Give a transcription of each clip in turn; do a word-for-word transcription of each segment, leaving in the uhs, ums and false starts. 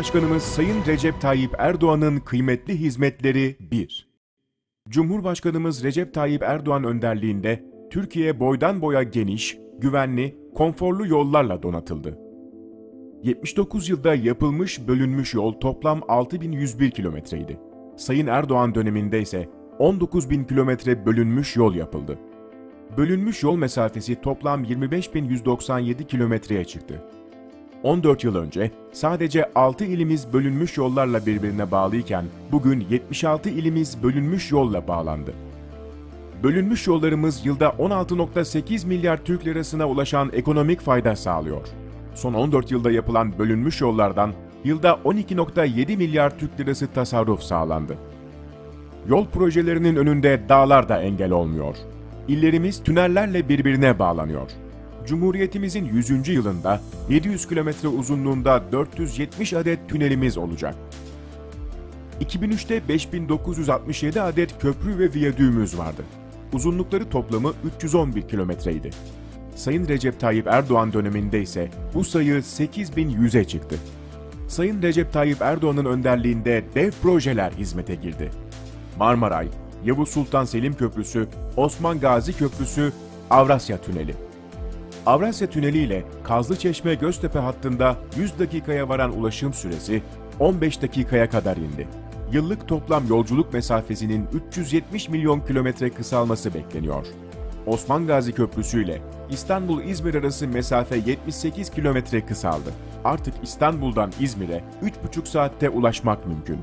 Cumhurbaşkanımız Sayın Recep Tayyip Erdoğan'ın kıymetli hizmetleri bir. Cumhurbaşkanımız Recep Tayyip Erdoğan önderliğinde Türkiye boydan boya geniş, güvenli, konforlu yollarla donatıldı. yetmiş dokuz yılda yapılmış bölünmüş yol toplam altı bin yüz bir kilometreydi. Sayın Erdoğan döneminde ise on dokuz bin kilometre bölünmüş yol yapıldı. Bölünmüş yol mesafesi toplam yirmi beş bin yüz doksan yedi kilometreye çıktı. on dört yıl önce sadece altı ilimiz bölünmüş yollarla birbirine bağlıyken bugün yetmiş altı ilimiz bölünmüş yolla bağlandı. Bölünmüş yollarımız yılda on altı nokta sekiz milyar Türk lirasına ulaşan ekonomik fayda sağlıyor. Son on dört yılda yapılan bölünmüş yollardan yılda on iki nokta yedi milyar Türk lirası tasarruf sağlandı. Yol projelerinin önünde dağlar da engel olmuyor. İllerimiz tünellerle birbirine bağlanıyor. Cumhuriyetimizin yüzüncü yılında yedi yüz kilometre uzunluğunda dört yüz yetmiş adet tünelimiz olacak. iki bin üçte beş bin dokuz yüz altmış yedi adet köprü ve viyadüğümüz vardı. Uzunlukları toplamı üç yüz on bir kilometreydi. Sayın Recep Tayyip Erdoğan döneminde ise bu sayı sekiz bin yüze çıktı. Sayın Recep Tayyip Erdoğan'ın önderliğinde dev projeler hizmete girdi. Marmaray, Yavuz Sultan Selim Köprüsü, Osman Gazi Köprüsü, Avrasya Tüneli. Avrasya Tüneli ile Kazlıçeşme Göztepe hattında yüz dakikaya varan ulaşım süresi on beş dakikaya kadar indi. Yıllık toplam yolculuk mesafesinin üç yüz yetmiş milyon kilometre kısalması bekleniyor. Osman Gazi Köprüsü ile İstanbul-İzmir arası mesafe yetmiş sekiz kilometre kısaldı. Artık İstanbul'dan İzmir'e üç buçuk saatte ulaşmak mümkün.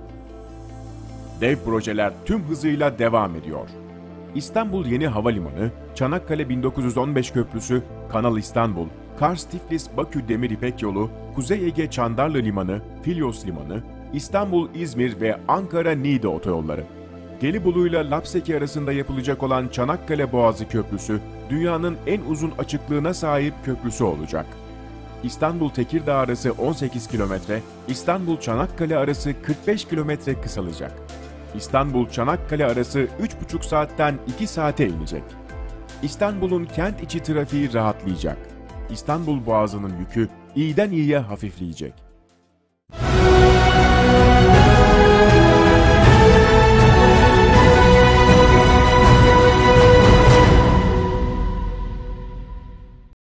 Dev projeler tüm hızıyla devam ediyor. İstanbul Yeni Havalimanı, Çanakkale bin dokuz yüz on beş Köprüsü, Kanal İstanbul, Kars-Tiflis-Bakü Demir İpek Yolu, Kuzey Ege Çandarlı Limanı, Filyos Limanı, İstanbul-İzmir ve Ankara-Niğde otoyolları. Gelibolu ile Lapseki arasında yapılacak olan Çanakkale Boğazı Köprüsü, dünyanın en uzun açıklığına sahip köprüsü olacak. İstanbul-Tekirdağ arası on sekiz kilometre, İstanbul-Çanakkale arası kırk beş kilometre kısalacak. İstanbul-Çanakkale arası üç buçuk saatten iki saate inecek. İstanbul'un kent içi trafiği rahatlayacak. İstanbul Boğazı'nın yükü iyiden iyiye hafifleyecek.